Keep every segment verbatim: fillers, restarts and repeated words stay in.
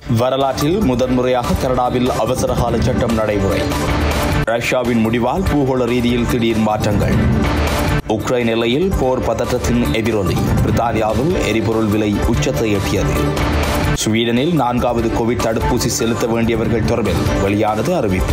வரலாற்றில் முதன்முறையாக கனடாவில் அவசரகால சட்டம் நடைமுறை. ரஷ்யாவின் முடிவால் பூகோள ரீதியில் திடீர் மாற்றங்கள். உக்ரைன் எல்லையில் போர் பதற்றத்தின் எதிரொலி. பிரித்தானியாவில் எரிபொருள் விலை உச்சத்தை எட்டியது. ஸ்வீடனில் நான்காவது கோவிட் தடுப்பூசி செலுத்த வேண்டியவர்கள் தொடர்பில் வெளியானது அறிவிப்பு.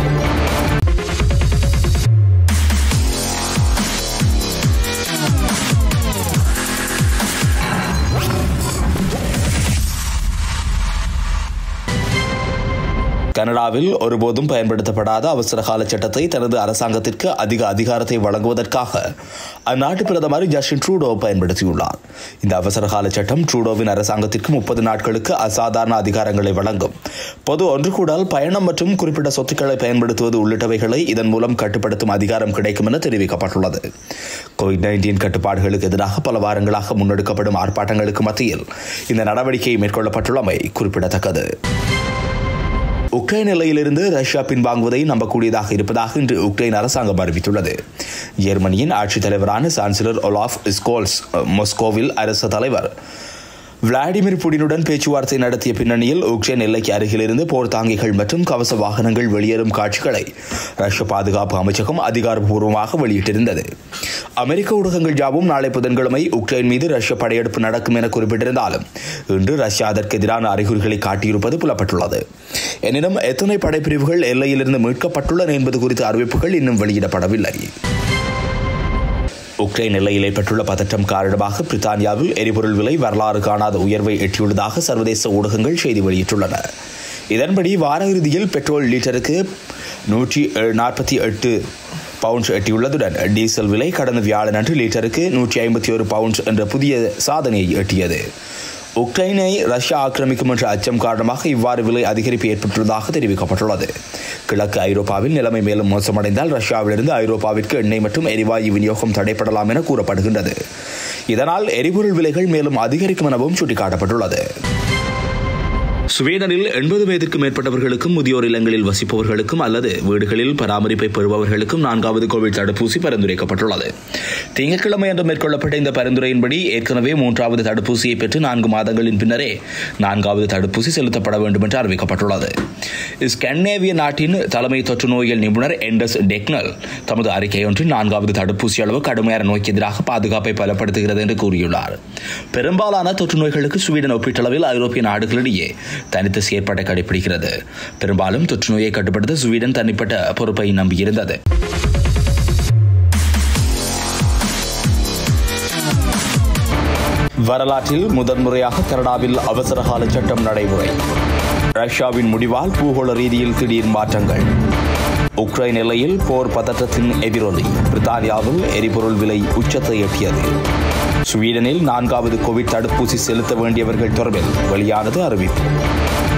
கனடாவில் ஒருபோதும் பயன்படுத்தப்படாத அவசரகால சட்டத்தை தனது அரசாங்கத்திற்கு அதிக அதிகாரத்தை வழங்குவதற்காக அந்நாட்டு பிரதமர் ஜஸ்டின் ட்ரூடோ பயன்படுத்தியுள்ளார். இந்த அவசரகால சட்டம் ட்ரூடோவின் அரசாங்கத்திற்கு முப்பது நாட்களுக்கு அசாதாரண அதிகாரங்களை வழங்கும். பொது ஒன்று கூடால் பயணம் மற்றும் குறிப்பிட்ட சொத்துக்களை பயன்படுத்துவது உள்ளிட்டவைகளை இதன் மூலம் கட்டுப்படுத்தும் அதிகாரம் கிடைக்கும் என தெரிவிக்கப்பட்டுள்ளது. கோவிட் நைன்டீன் கட்டுப்பாடுகளுக்கு எதிராக பல வாரங்களாக முன்னெடுக்கப்படும் ஆர்ப்பாட்டங்களுக்கு மத்தியில் இந்த நடவடிக்கை மேற்கொள்ளப்பட்டுள்ளமை குறிப்பிடத்தக்கது. உக்ரைன் எல்லையிலிருந்து ரஷ்யா பின்வாங்குவதை நம்பக்கூடியதாக இருப்பதாக இன்று உக்ரைன் அரசாங்கம் அறிவித்துள்ளது. ஜெர்மனியின் ஆட்சித் தலைவரான சான்சலர் ஒலாஃப் ஸ்கோல்ஸ் மாஸ்கோவில் அரசு தலைவர் விளாடிமிர் புடினுடன் பேச்சுவார்த்தை நடத்திய பின்னணியில் உக்ரைன் எல்லைக்கு அருகிலிருந்து போர் தாங்கிகள் மற்றும் கவச வாகனங்கள் வெளியேறும் காட்சிகளை ரஷ்ய பாதுகாப்பு அமைச்சகம் அதிகாரப்பூர்வமாக வெளியிட்டிருந்தது. அமெரிக்க ஊடகங்கள் யாவும் நாளை புதன்கிழமை உக்ரைன் மீது ரஷ்ய படையெடுப்பு நடக்கும் என குறிப்பிட்டிருந்தாலும் இன்று ரஷ்யா அதற்கு எதிரான அறிகுறிகளை காட்டியிருப்பது புலப்பட்டுள்ளது. எனினும் எத்தனை படைப்பிரிவுகள் எல்லையிலிருந்து மீட்கப்பட்டுள்ளன என்பது குறித்த அறிவிப்புகள் இன்னும் வெளியிடப்படவில்லை. உக்ரைன் எல்லையில் ஏற்பட்டுள்ள பதற்றம் காரணமாக பிரித்தானியாவில் எரிபொருள் விலை வரலாறு காணாத உயர்வை எட்டியுள்ளதாக சர்வதேச ஊடகங்கள் செய்தி வெளியிட்டுள்ளன. இதன்படி வார இறுதியில் பெட்ரோல் லீட்டருக்கு நூற்றி நாற்பத்தி எட்டு பவுண்ட்ஸ் எட்டியுள்ளதுடன் டீசல் விலை கடந்த வியாழனன்று லீட்டருக்கு நூற்றி ஐம்பத்தி ஒரு பவுண்ட்ஸ் என்ற புதிய சாதனையை எட்டியது. உக்ரைனை ரஷ்யா ஆக்கிரமிக்கும் என்ற அச்சம் காரணமாக இவ்வாறு விலை அதிகரிப்பு ஏற்பட்டுள்ளதாக தெரிவிக்கப்பட்டுள்ளது. கிழக்கு ஐரோப்பாவில் நிலைமை மேலும் மோசமடைந்தால் ரஷ்யாவிலிருந்து ஐரோப்பாவிற்கு எண்ணெய் மற்றும் எரிவாயு விநியோகம் தடைப்படலாம் என கூறப்படுகின்றது. இதனால் எரிபொருள் விலைகள் மேலும் அதிகரிக்கும் எனவும் சுட்டிக்காட்டப்பட்டுள்ளது. ஸ்வீடனில் எண்பது வயதிற்கு மேற்பட்டவர்களுக்கும் முதியோர் இல்லங்களில் வசிப்பவர்களுக்கும் அல்லது வீடுகளில் பராமரிப்பை பெறுபவர்களுக்கும் நான்காவது கோவிட் தடுப்பூசி பரிந்துரைக்கப்பட்டுள்ளது. திங்கட்கிழமை அன்று மேற்கொள்ளப்பட்ட இந்த பரிந்துரையின்படி ஏற்கனவே மூன்றாவது தடுப்பூசியை பெற்று நான்கு மாதங்களின் பின்னரே நான்காவது தடுப்பூசி செலுத்தப்பட வேண்டும் என்று அறிவிக்கப்பட்டுள்ளது. ஸ்காண்டினேவிய நாட்டின் தலைமை தொற்று நோயியல் நிபுணர் எண்டஸ் டெக்னல் தமது அறிக்கை ஒன்றில் நான்காவது தடுப்பூசி அளவு கடுமையான நோய்க்கு எதிராக பாதுகாப்பை பலப்படுத்துகிறது என்று கூறியுள்ளார். பெரும்பாலான தொற்று நோய்களுக்கு ஸ்வீடன் ஒப்பீட்டளவில் ஐரோப்பிய நாடுகளிடையே தனித்த செயற்பாட்டை கடைபிடிக்கிறது. பெரும்பாலும் தொற்று நோயை கட்டுப்படுத்த ஸ்வீடன் தனிப்பட்ட பொறுப்பை நம்பியிருந்தது. வரலாற்றில் முதன்முறையாக கனடாவில் அவசரகால சட்டம் நடைமுறை. ரஷ்யாவின் முடிவால் பூகோள ரீதியில் திடீர் மாற்றங்கள். உக்ரைன் எல்லையில் போர் பதற்றத்தின் எதிரொலி. பிரித்தானியாவில் எரிபொருள் விலை உச்சத்தை எட்டியது. ஸ்வீடனில் நான்காவது கோவிட் தடுப்பூசி செலுத்த வேண்டியவர்கள் தொடர்பில் வெளியானது அறிவிப்பு.